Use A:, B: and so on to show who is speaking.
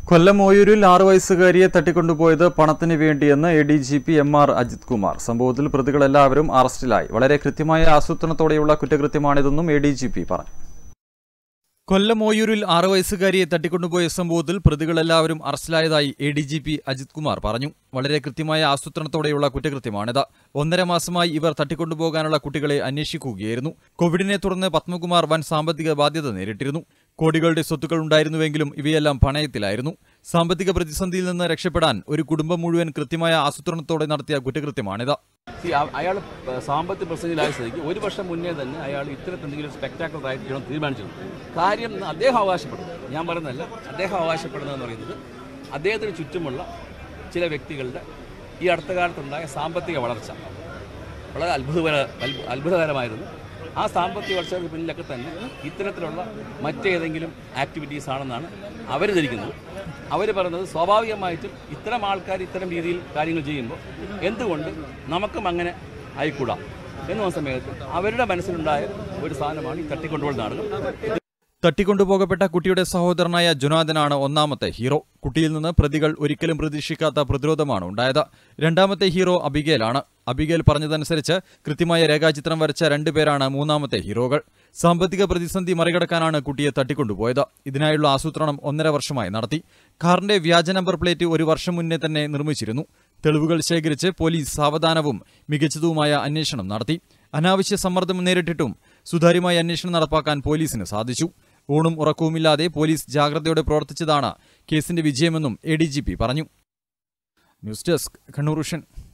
A: കൊല്ലം ഓയൂരിൽ 6 വയസ്സുകാരിയെ തട്ടിക്കൊണ്ടുപോയത് പണത്തിന് വേണ്ടിയെന്ന് എഡിജിപി എം.ആർ. അജിത് കുമാർ. സംഭവത്തിൽ പ്രതികളെല്ലാവരും അറസ്റ്റിലായി. വളരെ കൃത്യമായ ആസൂത്രണത്തോടെയുള്ള കുറ്റകൃത്യമാണിതെന്നും എഡിജിപി പറഞ്ഞു. കൊല്ലം ഓയൂരിൽ 6 വയസ്സുകാരിയെ തട്ടിക്കൊണ്ടുപോയ സംഭവത്തിൽ പ്രതികളെല്ലാവരും അറസ്റ്റിലായതായി എഡിജിപി അജിത് കുമാർ പറഞ്ഞു. വളരെ കൃത്യമായ ആസൂത്രണത്തോടെയുള്ള കുറ്റകൃത്യമാണിത്. 1.5 മാസമായി ഇവർ തട്ടിക്കൊണ്ടുപോകാനുള്ള കുട്ടികളെ അന്വേഷിക്കുകയായിരുന്നു. കോവിഡിനെ തുടർന്ന് പത്മകുമാർ വൻ സാമ്പത്തിക ബാധ്യത നേരിട്ടിരുന്നു. കോടികളുടെ സ്വത്തുക്കൾ ഉണ്ടായിരുന്നുവെങ്കിലും ഇവയെല്ലാം പണയത്തിലായിരുന്നു. സാമ്പത്തിക പ്രതിസന്ധിയിൽ നിന്ന് രക്ഷപ്പെടാൻ ഒരു കുടുംബം മുഴുവൻ കൃത്യമായ ആസൂത്രണത്തോടെ നടത്തിയ കുറ്റകൃത്യമാണിത്.
B: അയാൾ സാമ്പത്തിക പ്രതിസന്ധിയിലായ സ്ഥിതിക്ക് 1 വർഷം മുന്നേ തന്നെ അയാൾ ഇത്തരത്തിലെന്തെങ്കിലും സ്പെക്ടാക്കുലർ ആയിട്ട് ചെയ്യണം തീരുമാനിച്ചിരുന്നു. കാര്യം അദ്ദേഹം അവകാശപ്പെടുന്നു, ഞാൻ പറയുന്നതല്ല, അദ്ദേഹം അവകാശപ്പെടുന്നതെന്ന് പറയുന്നത് അദ്ദേഹത്തിന് ചുറ്റുമുള്ള ചില വ്യക്തികളുടെ ഈ അടുത്ത കാലത്തുണ്ടായ സാമ്പത്തിക വളർച്ച വളരെ അത്ഭുതകരമായിരുന്നു. ആ സാമ്പത്തിക വളർച്ചയ്ക്ക് പിന്നിലൊക്കെ തന്നെ ഇത്തരത്തിലുള്ള മറ്റേതെങ്കിലും ആക്ടിവിറ്റീസ് ആണെന്നാണ് അവർ ധരിക്കുന്നത്. അവർ പറയുന്നത് സ്വാഭാവികമായിട്ടും ഇത്തരം ആൾക്കാർ ഇത്തരം രീതിയിൽ കാര്യങ്ങൾ ചെയ്യുമ്പോൾ എന്തുകൊണ്ട് നമുക്കും അങ്ങനെ ആയിക്കൂടാ എന്ന സമയത്ത് അവരുടെ മനസ്സിലുണ്ടായ ഒരു സാധനമാണ് ഈ തട്ടിക്കൊണ്ടുപോകുന്ന നാടകം.
A: തട്ടിക്കൊണ്ടുപോകപ്പെട്ട കുട്ടിയുടെ സഹോദരനായ ജുനാദനാണ് ഒന്നാമത്തെ ഹീറോ. കുട്ടിയിൽ നിന്ന് പ്രതികൾ ഒരിക്കലും പ്രതീക്ഷിക്കാത്ത പ്രതിരോധമാണ് ഉണ്ടായത്. രണ്ടാമത്തെ ഹീറോ അബിഗേലാണ്. അബിഗേൽ പറഞ്ഞതനുസരിച്ച് കൃത്യമായ രേഖാചിത്രം വരച്ച 2 പേരാണ് മൂന്നാമത്തെ ഹീറോകൾ. സാമ്പത്തിക പ്രതിസന്ധി മറികടക്കാനാണ് കുട്ടിയെ തട്ടിക്കൊണ്ടുപോയത്. ഇതിനായുള്ള ആസൂത്രണം 1.5 വർഷമായി നടത്തി. കാറിന്റെ വ്യാജ നമ്പർ പ്ലേറ്റ് 1 വർഷം മുന്നേ തന്നെ നിർമ്മിച്ചിരുന്നു. തെളിവുകൾ ശേഖരിച്ച് പോലീസ് സാവധാനവും മികച്ചതുമായ അന്വേഷണം നടത്തി. അനാവശ്യ സമ്മർദ്ദം നേരിട്ടിട്ടും സുതാര്യമായ അന്വേഷണം നടപ്പാക്കാൻ പോലീസിന് സാധിച്ചു. ഊണും ഉറക്കവുമില്ലാതെ പോലീസ് ജാഗ്രതയോടെ പ്രവർത്തിച്ചതാണ് കേസിന്റെ വിജയമെന്നും എഡിജിപി പറഞ്ഞു. News desk Kannur vision.